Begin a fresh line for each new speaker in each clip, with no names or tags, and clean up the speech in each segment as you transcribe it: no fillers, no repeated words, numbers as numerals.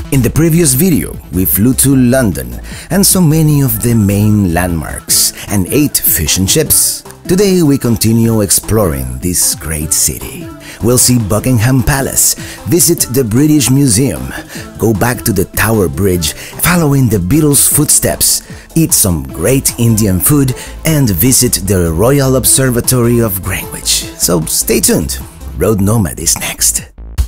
In the previous video, we flew to London and saw many of the main landmarks and ate fish and chips. Today we continue exploring this great city. We'll see Buckingham Palace, visit the British Museum, go back to the Tower Bridge, following the Beatles' footsteps, eat some great Indian food, and visit the Royal Observatory of Greenwich. So stay tuned, Road Nomad is next.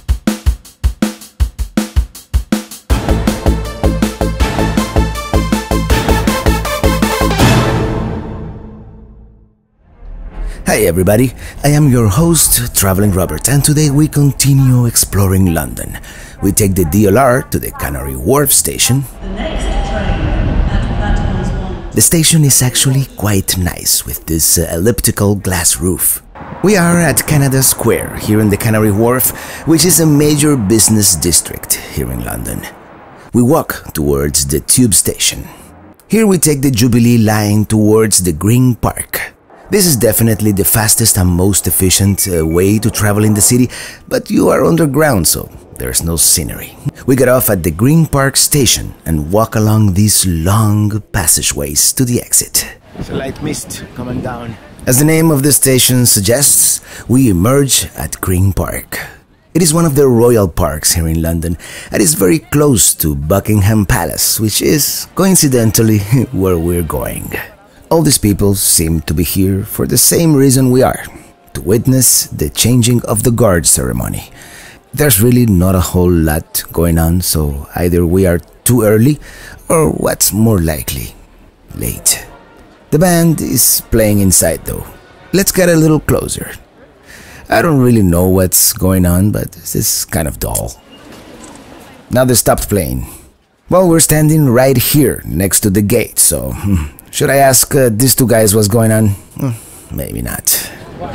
Hi everybody, I am your host, Traveling Robert, and today we continue exploring London. We take the DLR to the Canary Wharf station.
The next train at platform 1.
The station is actually quite nice with this elliptical glass roof. We are at Canada Square here in the Canary Wharf, which is a major business district here in London. We walk towards the tube station. Here we take the Jubilee line towards the Green Park. This is definitely the fastest and most efficient way to travel in the city, but you are underground, so there's no scenery. We get off at the Green Park station and walk along these long passageways to the exit. There's a light mist coming down. As the name of the station suggests, we emerge at Green Park. It is one of the royal parks here in London and is very close to Buckingham Palace, which is, coincidentally, where we're going. All these people seem to be here for the same reason we are, to witness the changing of the guard ceremony. There's really not a whole lot going on, so either we are too early or, what's more likely, late. The band is playing inside though. Let's get a little closer. I don't really know what's going on, but this is kind of dull. Now they stopped playing. Well, we're standing right here next to the gate, so should I ask these two guys what's going on? Maybe not.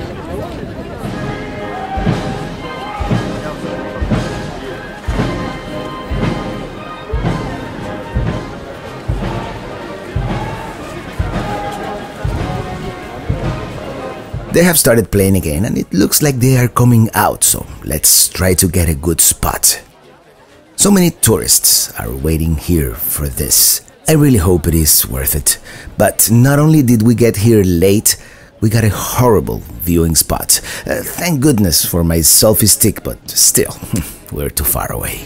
They have started playing again and it looks like they are coming out, so let's try to get a good spot. So many tourists are waiting here for this. I really hope it is worth it. But not only did we get here late, we got a horrible viewing spot. Thank goodness for my selfie stick, but still, we're too far away.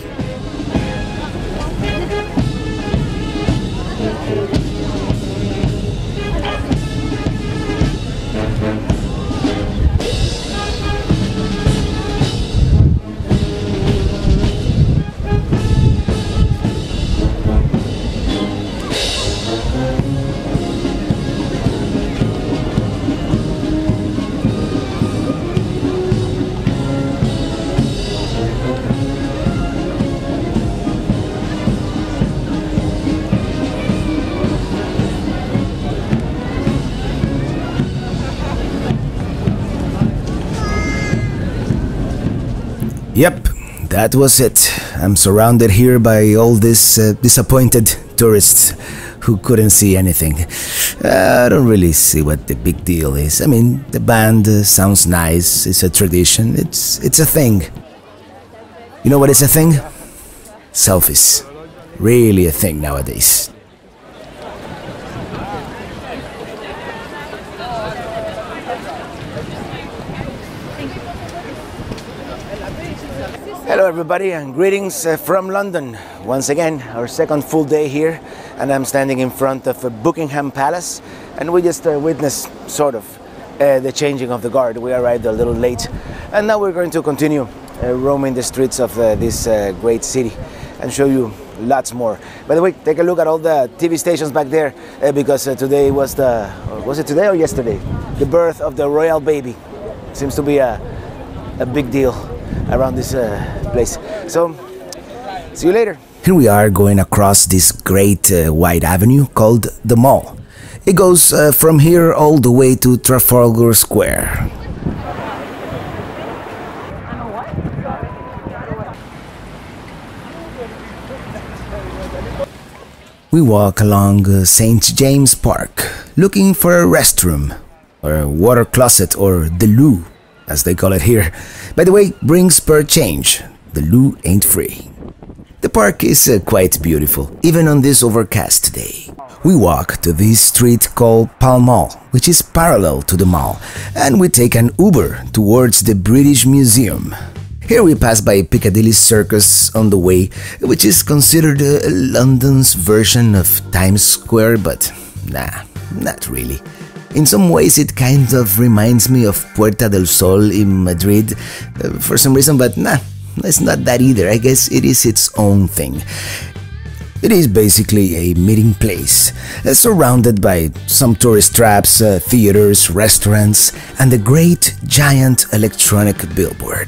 Yep, that was it. I'm surrounded here by all these disappointed tourists who couldn't see anything. I don't really see what the big deal is. I mean, the band sounds nice, it's a tradition, it's a thing. You know what is a thing? Selfies. Really a thing nowadays. Hello everybody and greetings from London. Once again, our second full day here, and I'm standing in front of Buckingham Palace, and we just witnessed sort of the changing of the guard. We arrived a little late, and now we're going to continue roaming the streets of this great city and show you lots more. By the way, take a look at all the TV stations back there because today was was it today or yesterday? The birth of the royal baby. Seems to be a big deal around this place. So, see you later. Here we are going across this great wide avenue called the Mall. It goes from here all the way to Trafalgar Square. We walk along St. James Park, looking for a restroom, or a water closet, or the loo, as they call it here. By the way, bring spare change. The loo ain't free. The park is quite beautiful, even on this overcast day. We walk to this street called Pall Mall, which is parallel to the mall, and we take an Uber towards the British Museum. Here we pass by Piccadilly Circus on the way, which is considered London's version of Times Square, but nah, not really. In some ways it kind of reminds me of Puerta del Sol in Madrid for some reason, but nah, it's not that either. I guess it is its own thing. It is basically a meeting place, surrounded by some tourist traps, theaters, restaurants, and a great giant electronic billboard.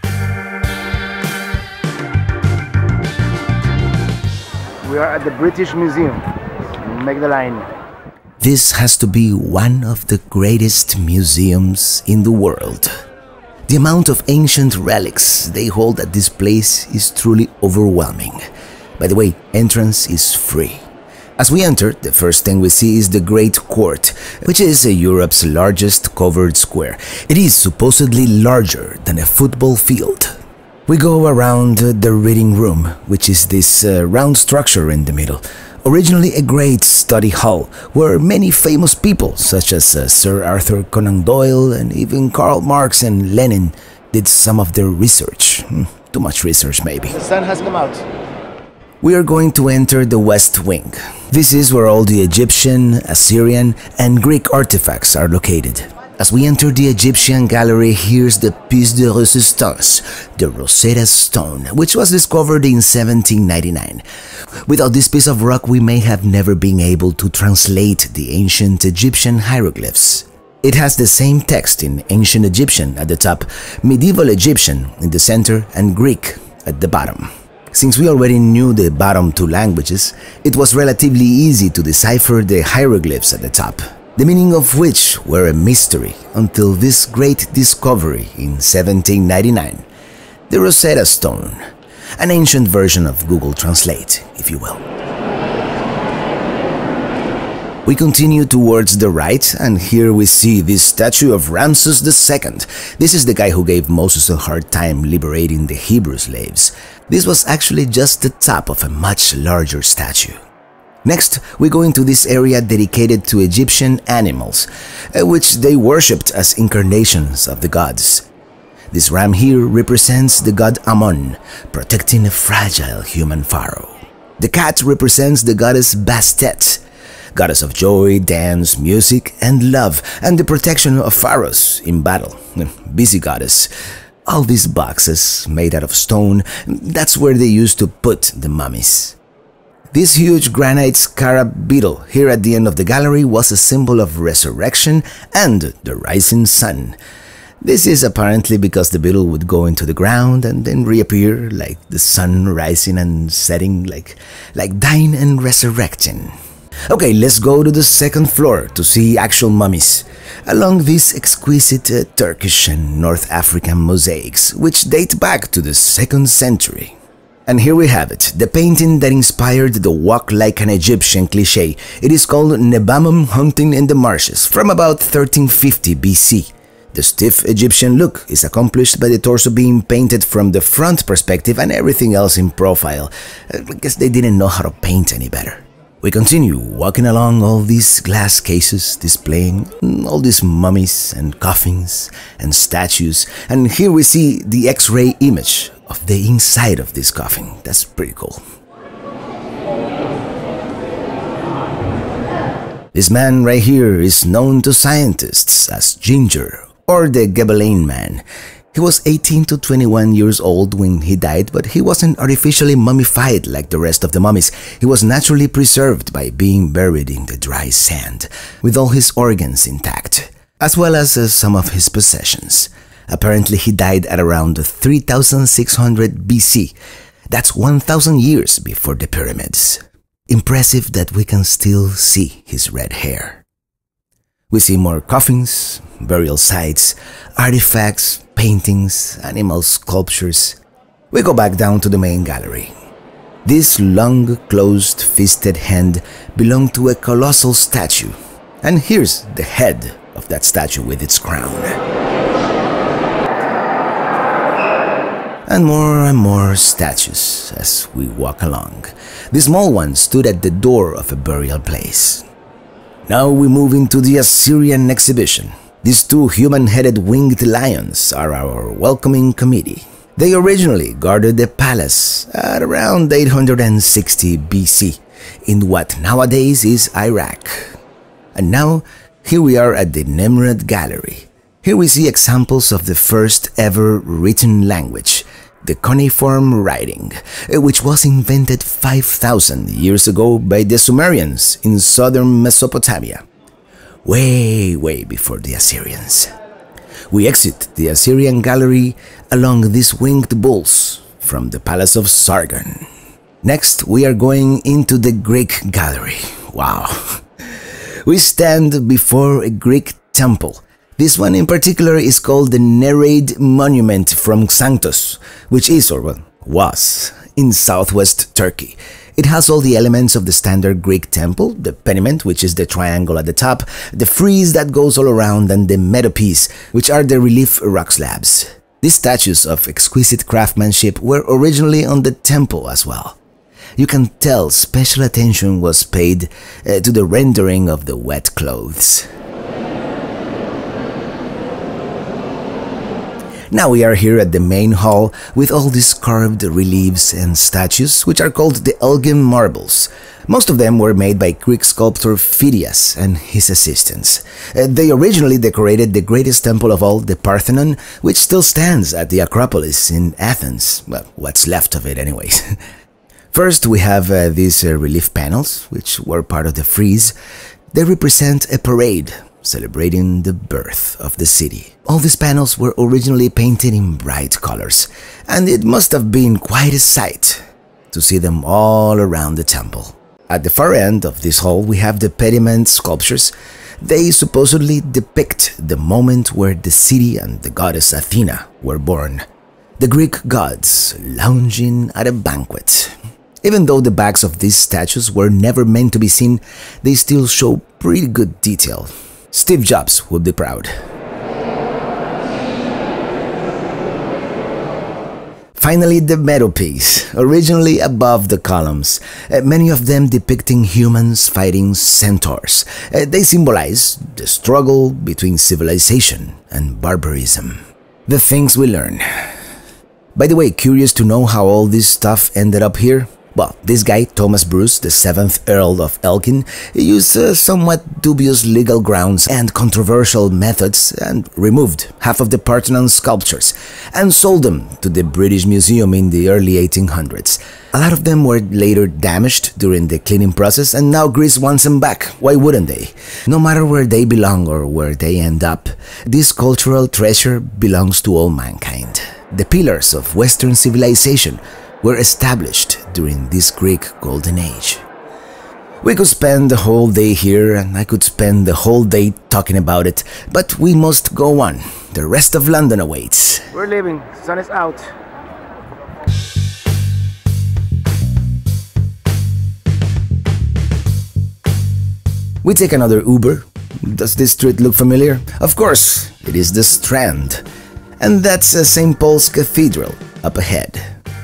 We are at the British Museum. Make the line.
This has to be one of the greatest museums in the world. The amount of ancient relics they hold at this place is truly overwhelming. By the way, entrance is free. As we enter, the first thing we see is the Great Court, which is Europe's largest covered square. It is supposedly larger than a football field. We go around the reading room, which is this round structure in the middle. Originally a great study hall, where many famous people, such as Sir Arthur Conan Doyle and even Karl Marx and Lenin, did some of their research. Too much research, maybe.
The sun has come out.
We are going to enter the West Wing. This is where all the Egyptian, Assyrian, and Greek artifacts are located. As we enter the Egyptian gallery, here's the piece de resistance, the Rosetta Stone, which was discovered in 1799. Without this piece of rock, we may have never been able to translate the ancient Egyptian hieroglyphs. It has the same text in ancient Egyptian at the top, medieval Egyptian in the center, and Greek at the bottom. Since we already knew the bottom two languages, it was relatively easy to decipher the hieroglyphs at the top, the meaning of which were a mystery until this great discovery in 1799, the Rosetta Stone, an ancient version of Google Translate, if you will. We continue towards the right, and here we see this statue of Ramses II. This is the guy who gave Moses a hard time liberating the Hebrew slaves. This was actually just the top of a much larger statue. Next, we go into this area dedicated to Egyptian animals, which they worshipped as incarnations of the gods. This ram here represents the god Ammon, protecting a fragile human pharaoh. The cat represents the goddess Bastet, goddess of joy, dance, music, and love, and the protection of pharaohs in battle. Busy goddess. All these boxes, made out of stone, that's where they used to put the mummies. This huge granite scarab beetle here at the end of the gallery was a symbol of resurrection and the rising sun. This is apparently because the beetle would go into the ground and then reappear like the sun rising and setting, like dying and resurrecting. Okay, let's go to the second floor to see actual mummies, along these exquisite Turkish and North African mosaics, which date back to the 2nd century. And here we have it, the painting that inspired the walk like an Egyptian cliché. It is called Nebamum Hunting in the Marshes, from about 1350 BC. The stiff Egyptian look is accomplished by the torso being painted from the front perspective and everything else in profile. I guess they didn't know how to paint any better. We continue walking along all these glass cases displaying all these mummies and coffins and statues, and here we see the X-ray image of the inside of this coffin. That's pretty cool. This man right here is known to scientists as Ginger, or the Ghibelline Man. He was 18 to 21 years old when he died, but he wasn't artificially mummified like the rest of the mummies. He was naturally preserved by being buried in the dry sand, with all his organs intact, as well as some of his possessions. Apparently he died at around 3600 BC. That's 1000 years before the pyramids. Impressive that we can still see his red hair. We see more coffins, burial sites, artifacts, paintings, animal sculptures. We go back down to the main gallery. This long, closed, fisted hand belonged to a colossal statue. And here's the head of that statue with its crown. and more statues as we walk along. The small one stood at the door of a burial place. Now we move into the Assyrian exhibition. These two human-headed winged lions are our welcoming committee. They originally guarded the palace at around 860 BC in what nowadays is Iraq. And now, here we are at the Nemrut Gallery. Here we see examples of the first ever written language, the cuneiform writing, which was invented 5,000 years ago by the Sumerians in southern Mesopotamia, way before the Assyrians. We exit the Assyrian Gallery along these winged bulls from the Palace of Sargon. Next, we are going into the Greek Gallery. Wow! We stand before a Greek temple. This one in particular is called the Nereid Monument from Xanthos, which is, or well, was, in southwest Turkey. It has all the elements of the standard Greek temple, the pediment, which is the triangle at the top, the frieze that goes all around, and the metopies, which are the relief rock slabs. These statues of exquisite craftsmanship were originally on the temple as well. You can tell special attention was paid to the rendering of the wet clothes. Now we are here at the main hall with all these carved reliefs and statues, which are called the Elgin marbles. Most of them were made by Greek sculptor Phidias and his assistants. They originally decorated the greatest temple of all, the Parthenon, which still stands at the Acropolis in Athens. Well, what's left of it anyways. First, we have these relief panels, which were part of the frieze. They represent a parade celebrating the birth of the city. All these panels were originally painted in bright colors, and it must have been quite a sight to see them all around the temple. At the far end of this hall, we have the pediment sculptures. They supposedly depict the moment where the city and the goddess Athena were born. The Greek gods lounging at a banquet. Even though the backs of these statues were never meant to be seen, they still show pretty good detail. Steve Jobs would be proud. Finally, the metopies, originally above the columns, many of them depicting humans fighting centaurs. They symbolize the struggle between civilization and barbarism. The things we learn. By the way, curious to know how all this stuff ended up here? Well, this guy, Thomas Bruce, the 7th Earl of Elgin, used somewhat dubious legal grounds and controversial methods and removed half of the Parthenon sculptures and sold them to the British Museum in the early 1800s. A lot of them were later damaged during the cleaning process, and now Greece wants them back. Why wouldn't they? No matter where they belong or where they end up, this cultural treasure belongs to all mankind. The pillars of Western civilization were established during this Greek Golden Age. We could spend the whole day here, and I could spend the whole day talking about it, but we must go on. The rest of London awaits.
We're leaving. Sun is out.
We take another Uber. Does this street look familiar? Of course, it is the Strand. And that's St. Paul's Cathedral up ahead.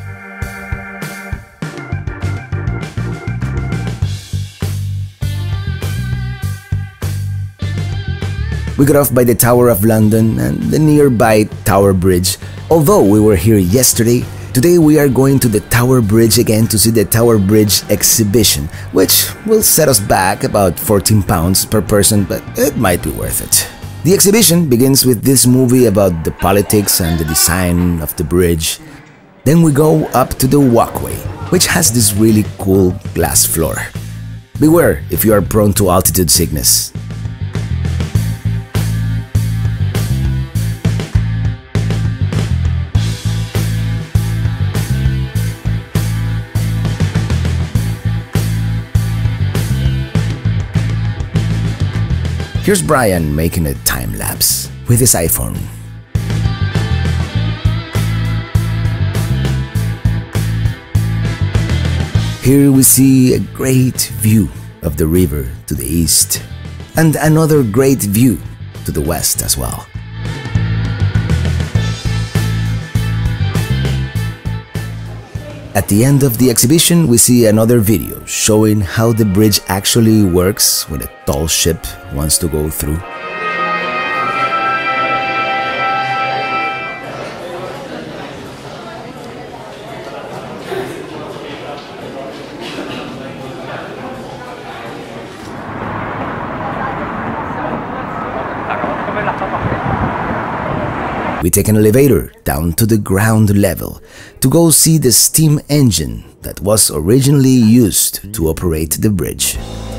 We got off by the Tower of London and the nearby Tower Bridge. Although we were here yesterday, today we are going to the Tower Bridge again to see the Tower Bridge exhibition, which will set us back about £14 per person, but it might be worth it. The exhibition begins with this movie about the politics and the design of the bridge. Then we go up to the walkway, which has this really cool glass floor. Beware if you are prone to altitude sickness. Here's Brian making a time-lapse with his iPhone. Here we see a great view of the river to the east, and another great view to the west as well. At the end of the exhibition, we see another video showing how the bridge actually works when a tall ship wants to go through. We take an elevator down to the ground level to go see the steam engine that was originally used to operate the bridge.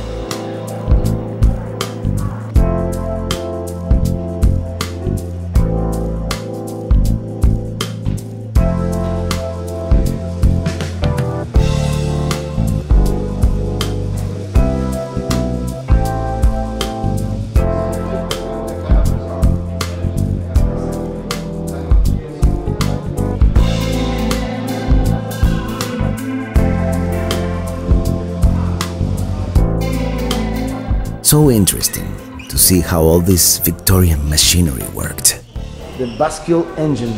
So interesting to see how all this Victorian machinery worked.
The bascule engine.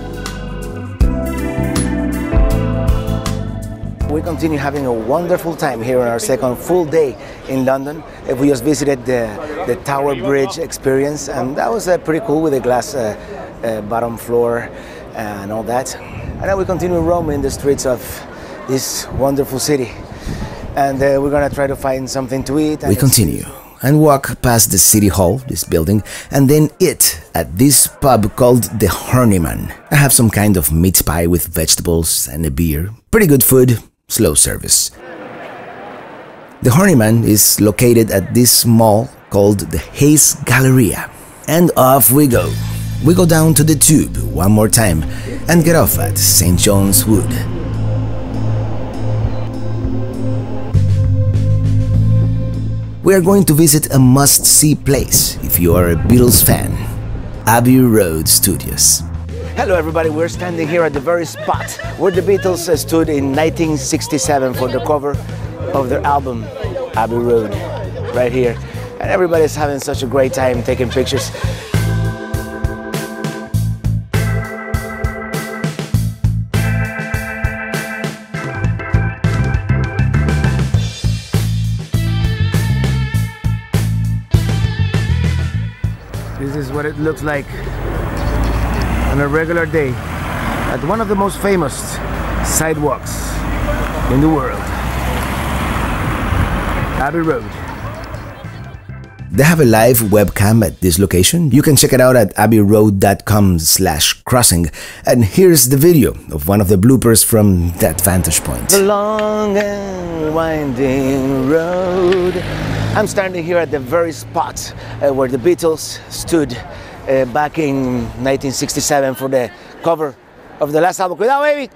We continue having a wonderful time here on our second full day in London. We just visited the Tower Bridge experience, and that was pretty cool with the glass bottom floor and all that. And then we continue roaming the streets of this wonderful city. And we're gonna try to find something to eat.
We continue and walk past the City Hall, this building, and then eat at this pub called the Horniman. I have some kind of meat pie with vegetables and a beer. Pretty good food, slow service. The Horniman is located at this mall called the Hayes Galleria. And off we go. We go down to the tube one more time and get off at St. John's Wood. We are going to visit a must-see place if you are a Beatles fan, Abbey Road Studios.
Hello everybody, we're standing here at the very spot where the Beatles stood in 1967 for the cover of their album, Abbey Road, right here. And everybody's having such a great time taking pictures. This is what it looks like on a regular day at one of the most famous sidewalks in the world, Abbey Road.
They have a live webcam at this location. You can check it out at abbeyroad.com/crossing. And here's the video of one of the bloopers from that vantage point.
The long and winding road. I'm standing here at the very spot where the Beatles stood back in 1967 for the cover of the last album. Cuidado, baby!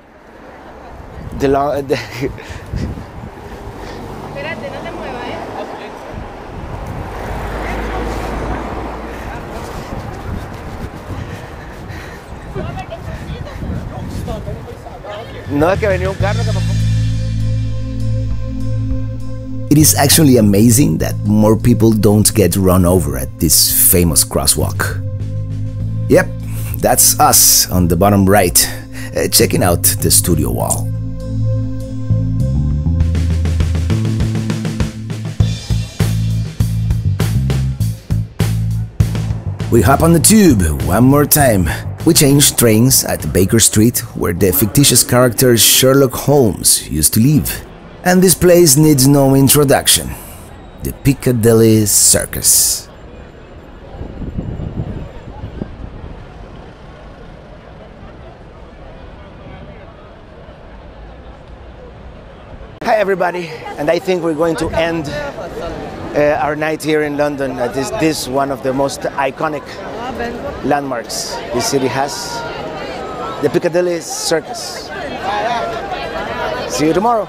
No, es que venía un carro que pasó.
It is actually amazing that more people don't get run over at this famous crosswalk. Yep, that's us on the bottom right, checking out the studio wall. We hop on the tube one more time. We change trains at Baker Street, where the fictitious character Sherlock Holmes used to live. And this place needs no introduction. The Piccadilly Circus.
Hi everybody, and I think we're going to end our night here in London at this one of the most iconic landmarks this city has, the Piccadilly Circus. See you tomorrow.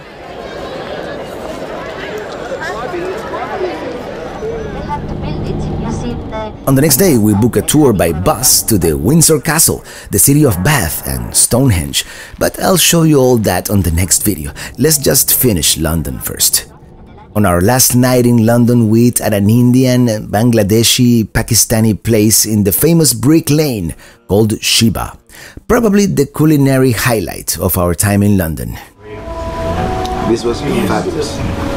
On the next day, we book a tour by bus to the Windsor Castle, the city of Bath and Stonehenge, but I'll show you all that on the next video. Let's just finish London first. On our last night in London, we ate at an Indian, Bangladeshi, Pakistani place in the famous Brick Lane called Shiba, probably the culinary highlight of our time in London.
This was fabulous.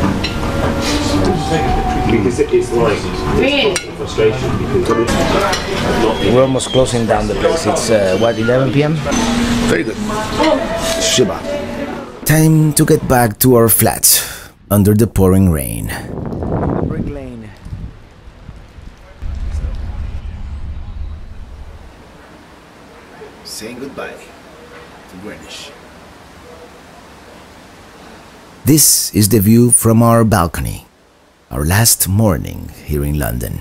Because it's like frustration because
We're almost closing down the place. It's what, 11 p.m.? Very good. Shiba.
Time to get back to our flat under the pouring rain.
Brick Lane.
Saying goodbye to Greenwich. This is the view from our balcony, our last morning here in London.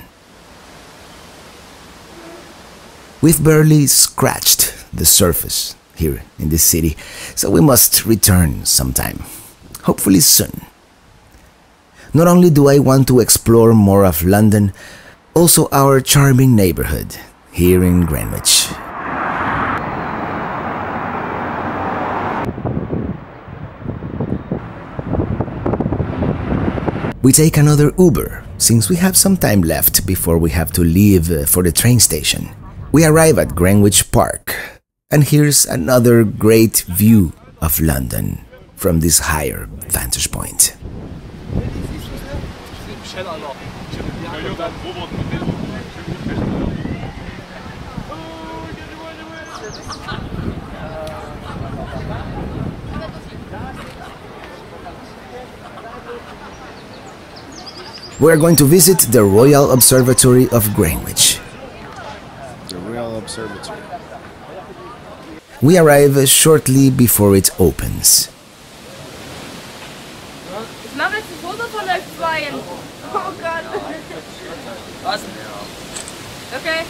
We've barely scratched the surface here in this city, so we must return sometime, hopefully soon. Not only do I want to explore more of London, also our charming neighborhood here in Greenwich. We take another Uber, since we have some time left before we have to leave for the train station. We arrive at Greenwich Park, and here's another great view of London from this higher vantage point. We're going to visit the Royal Observatory of Greenwich.
The Royal Observatory.
We arrive shortly before it opens.
Ich mache jetzt ein Foto von euch zweien. Oh Gott. Was? Okay.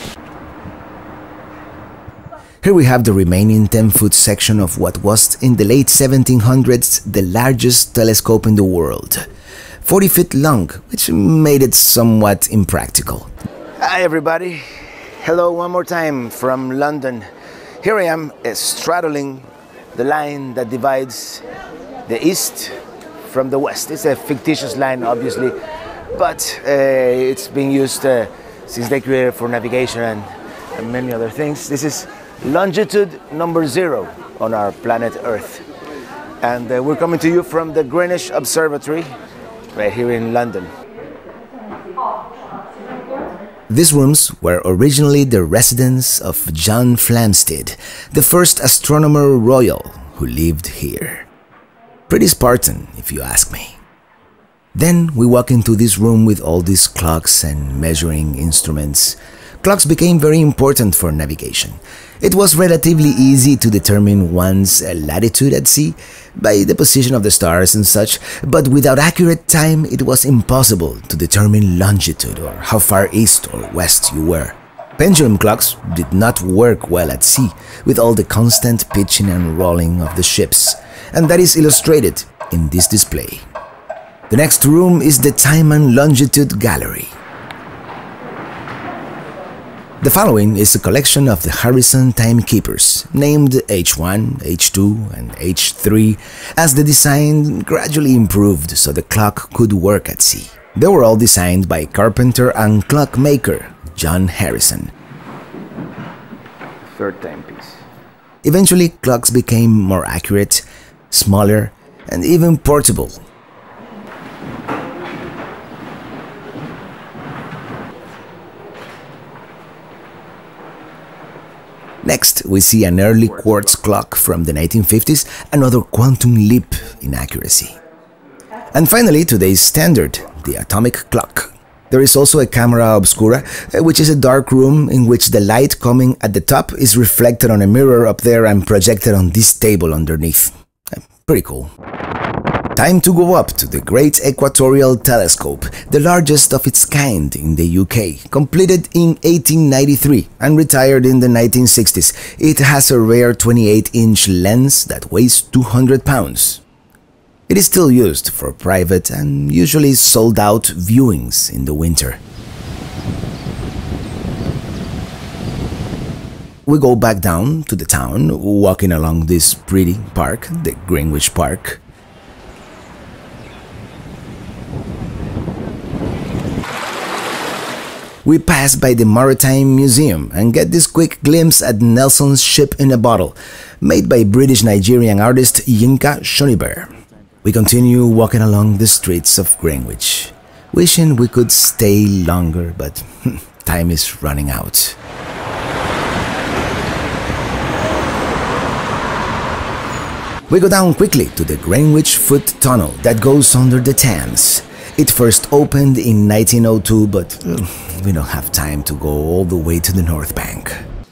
Here we have the remaining 10-foot section of what was in the late 1700s the largest telescope in the world. 40 feet long, which made it somewhat impractical.
Hi everybody. Hello one more time from London. Here I am straddling the line that divides the east from the west. It's a fictitious line, obviously, but it's being used since they created for navigation and many other things. This is longitude number 0 on our planet Earth. And we're coming to you from the Greenwich Observatory, right here in London.
These rooms were originally the residence of John Flamsteed, the first astronomer royal who lived here. Pretty Spartan, if you ask me. Then we walk into this room with all these clocks and measuring instruments. Clocks became very important for navigation. It was relatively easy to determine one's latitude at sea by the position of the stars and such, but without accurate time it was impossible to determine longitude or how far east or west you were. Pendulum clocks did not work well at sea, with all the constant pitching and rolling of the ships, and that is illustrated in this display. The next room is the Time and Longitude Gallery. The following is a collection of the Harrison timekeepers, named H1, H2, and H3, as the design gradually improved so the clock could work at sea. They were all designed by carpenter and clockmaker John Harrison.
Third timepiece.
Eventually, clocks became more accurate, smaller, and even portable. Next, we see an early quartz clock from the 1950s, another quantum leap in accuracy. And finally, today's standard, the atomic clock. There is also a camera obscura, which is a dark room in which the light coming at the top is reflected on a mirror up there and projected on this table underneath. Pretty cool. Time to go up to the Great Equatorial Telescope, the largest of its kind in the UK, completed in 1893 and retired in the 1960s. It has a rare 28-inch lens that weighs 200 pounds. It is still used for private and usually sold-out viewings in the winter. We go back down to the town, walking along this pretty park, the Greenwich Park. We pass by the Maritime Museum and get this quick glimpse at Nelson's Ship in a Bottle, made by British-Nigerian artist Yinka Shoniber. We continue walking along the streets of Greenwich, wishing we could stay longer, but time is running out. We go down quickly to the Greenwich Foot Tunnel that goes under the Thames. It first opened in 1902, but we don't have time to go all the way to the North Bank.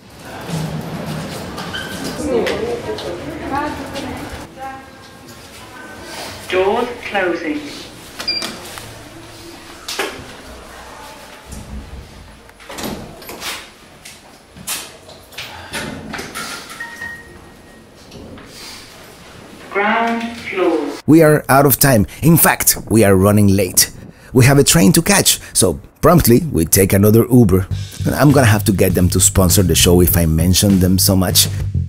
Doors closing. Ground floor.
We are out of time. In fact, we are running late. We have a train to catch, so promptly we take another Uber. I'm gonna have to get them to sponsor the show if I mention them so much.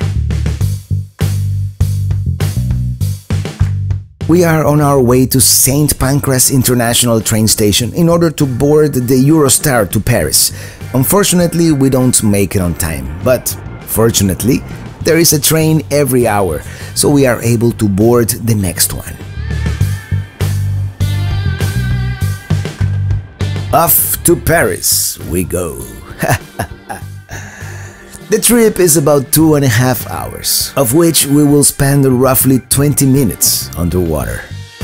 We are on our way to St. Pancras International train station in order to board the Eurostar to Paris. Unfortunately, we don't make it on time, but fortunately, there is a train every hour, so we are able to board the next one. Off to Paris we go. The trip is about 2.5 hours, of which we will spend roughly 20 minutes underwater.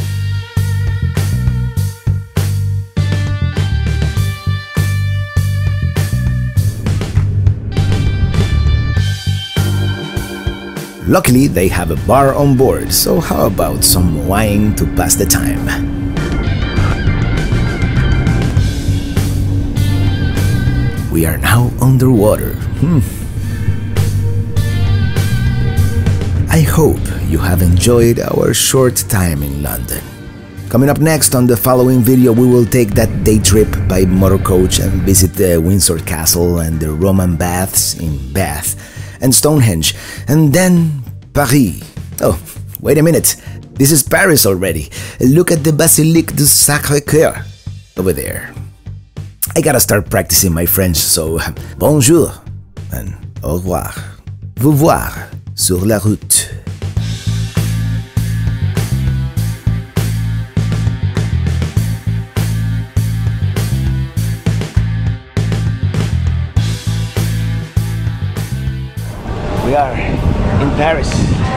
Luckily, they have a bar on board, so how about some wine to pass the time? We are now underwater. I hope you have enjoyed our short time in London. Coming up next on the following video, we will take that day trip by motorcoach and visit the Windsor Castle and the Roman baths in Bath and Stonehenge, and then Paris. Oh, wait a minute, this is Paris already. Look at the Basilique du Sacré-Cœur over there. I gotta start practicing my French, so bonjour and au revoir. Vous voir sur la route.
We are in Paris.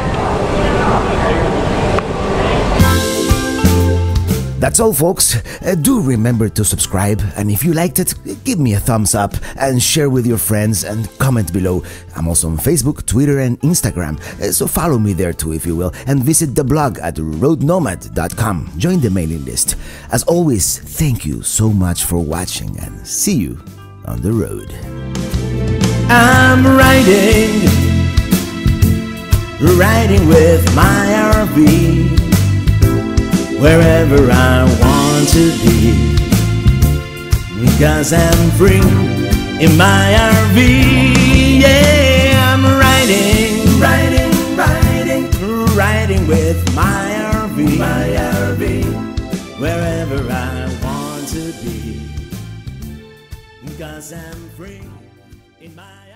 That's all, folks. Do remember to subscribe, and if you liked it, give me a thumbs up and share with your friends and comment below. I'm also on Facebook, Twitter and Instagram, so follow me there too if you will, and visit the blog at roadnomad.com. Join the mailing list. As always, thank you so much for watching, and see you on the road. I'm riding with my RV, wherever I want to be, because I'm free in my RV. Yeah, I'm riding with my RV, wherever I want to be, because I'm free in my